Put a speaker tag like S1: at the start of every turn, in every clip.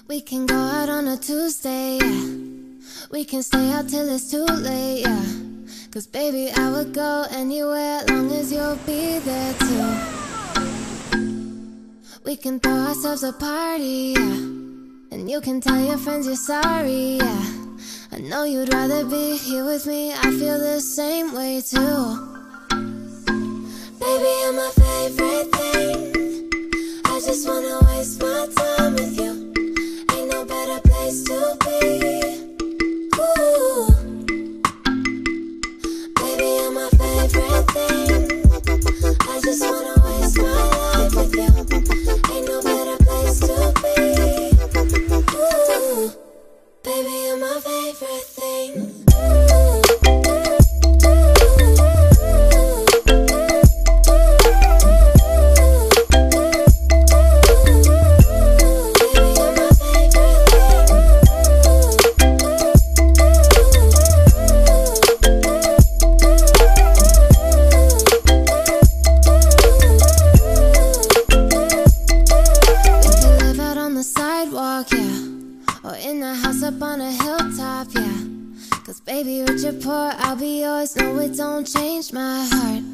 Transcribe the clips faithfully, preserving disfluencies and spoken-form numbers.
S1: We can go out on a Tuesday, yeah. We can stay out till it's too late, yeah. Cause baby, I would go anywhere long as you'll be there too. We can throw ourselves a party, yeah. And you can tell your friends you're sorry, yeah. I know you'd rather be here with me, I feel the same way too. Baby, you're my favorite thing. I just wanna waste my time with you. Ain't no better place to be. Ooh. Baby, you're my favorite thing. I just wanna waste my life with you. Ain't no better place to be. Ooh. Baby, you're my favorite thing. Ooh. Up on a hilltop, yeah. Cause baby, rich or poor, I'll be yours. No, it don't change my heart.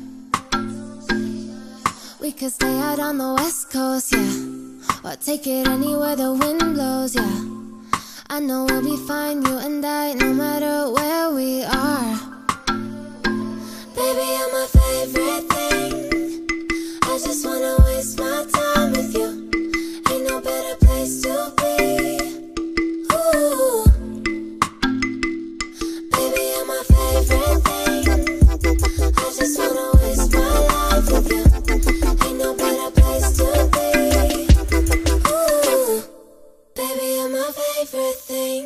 S1: We could stay out on the west coast, yeah. Or take it anywhere the wind blows, yeah. I know we'll be fine, you and I, no matter where we are. Baby, you're my favorite thing. I just wanna waste my time with you. Ain't no better place to be. Ooh. Baby, you're my favorite thing. I just wanna waste my life with you. Ain't no better place to be. Ooh. Baby, you're my favorite thing.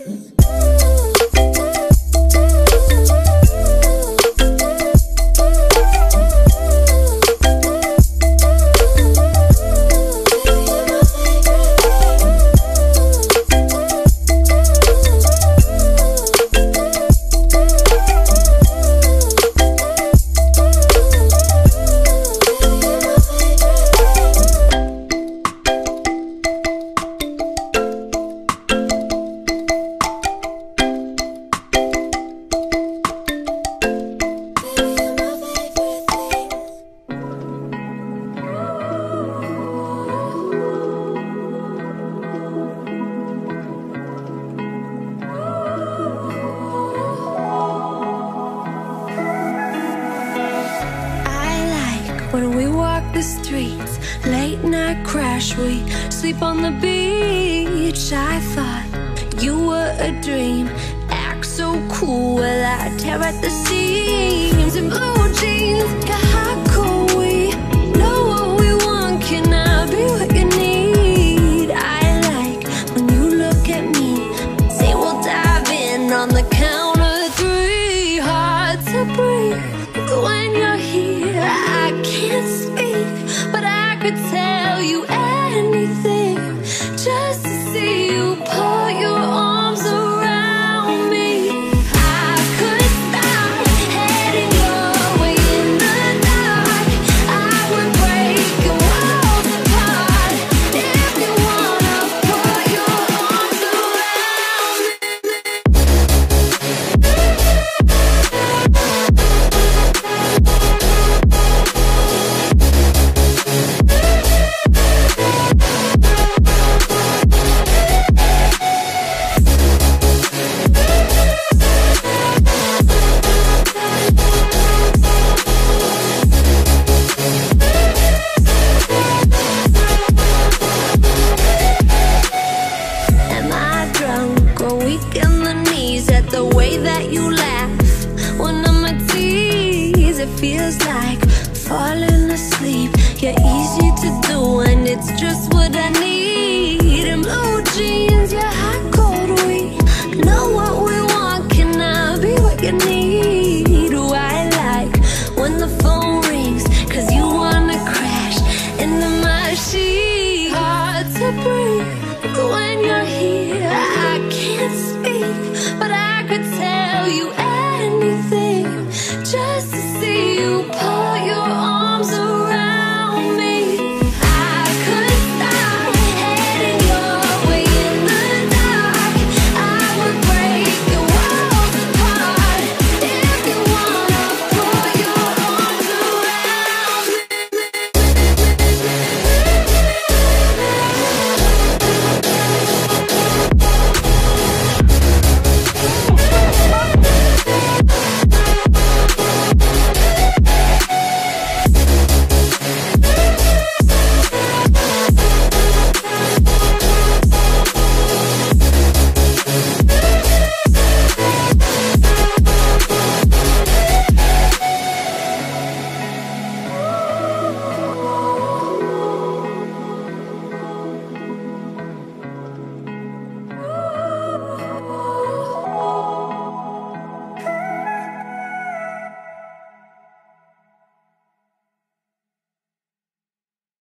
S2: When we walk the streets, late night crash, we sleep on the beach. I thought you were a dream, act so cool while I tear at the seams. In blue jeans, yeah, how could we know what we want? Can I be what you need? I like when you look at me, say we'll dive in on the count of three. Hard to breathe when you're here, I can't speak, but I could tell you anything just to see you put your arms around me. I could stop heading your way in the dark. I would break your walls apart if you wanna put your arms around me. Am I drunk or weak in the knees at the way that you laugh when I'm a tease? It feels like falling asleep. You're easy to do and it's just what I need.